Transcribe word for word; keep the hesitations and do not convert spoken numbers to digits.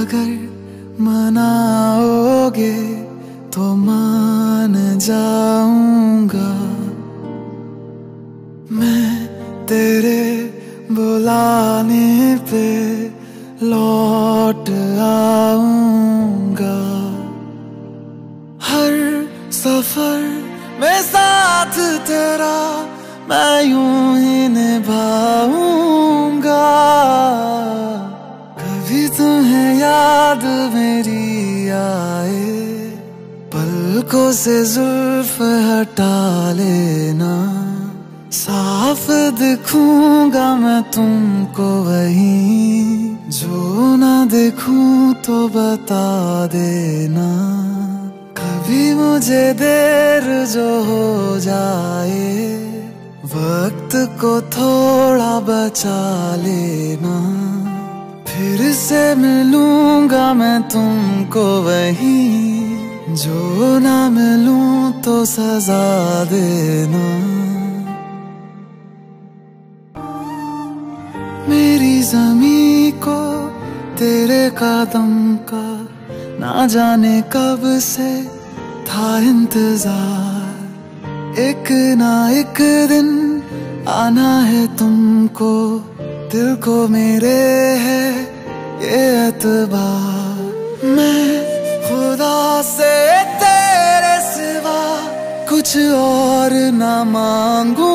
अगर मनाओगे तो मान जाऊंगा, मैं तेरे बुलाने पे लौट आऊंगा। हर सफर में साथ तेरा मैं यूं ही निभाऊंगा। कभी तुम्हें याद मेरी आए, पलकों से जुल्फ हटा लेना। साफ दिखूंगा मैं तुमको वहीं, जो ना देखूं तो बता देना। कभी मुझे देर जो हो जाए, वक्त को थोड़ा बचा लेना। फिर से मिलूंगा मैं तुमको वहीं, जो ना मिलूं तो सजा देना। मेरी ज़मीं को तेरे कदम का ना जाने कब से था इंतजार। एक ना एक दिन आना है तुमको, दिल को मेरे है ये एतबार। मैं खुदा से तेरे सिवा कुछ और ना मांगू